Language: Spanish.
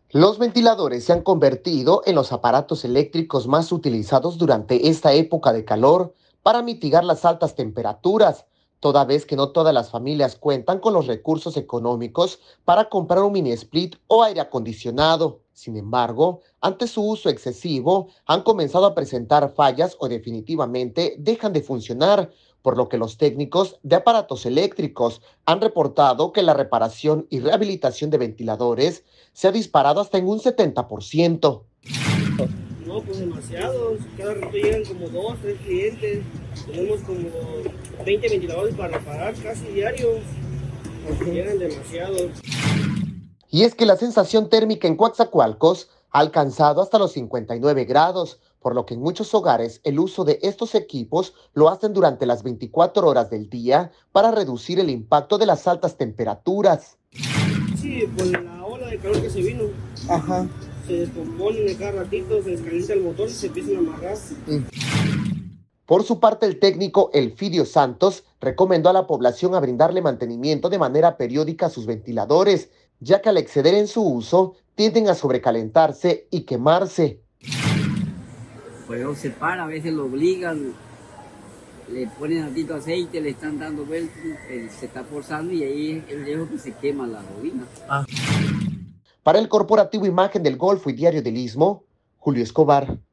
Los ventiladores se han convertido en los aparatos eléctricos más utilizados durante esta época de calor para mitigar las altas temperaturas, toda vez que no todas las familias cuentan con los recursos económicos para comprar un mini split o aire acondicionado. Sin embargo, ante su uso excesivo, han comenzado a presentar fallas o definitivamente dejan de funcionar, por lo que los técnicos de aparatos eléctricos han reportado que la reparación y rehabilitación de ventiladores se ha disparado hasta en un 70%. No, pues demasiados. Cada rato llegan como dos, tres clientes. Tenemos como 20 ventiladores para reparar casi diario. Porque llegan demasiados. Y es que la sensación térmica en Coatzacoalcos ha alcanzado hasta los 59 grados, por lo que en muchos hogares el uso de estos equipos lo hacen durante las 24 horas del día para reducir el impacto de las altas temperaturas. Sí, por la ola de calor que se vino. Ajá. Se descomponen a cada ratito, se descalienta el motor y se empiezan a amarrar. Por su parte, el técnico Elfidio Santos recomendó a la población a brindarle mantenimiento de manera periódica a sus ventiladores, ya que al exceder en su uso tienden a sobrecalentarse y quemarse. Pues se para, a veces lo obligan, le ponen tantito aceite, le están dando vueltas, se está forzando y ahí es el riesgo que se quema la bobina. Para el corporativo Imagen del Golfo y Diario del Istmo, Julio Escobar.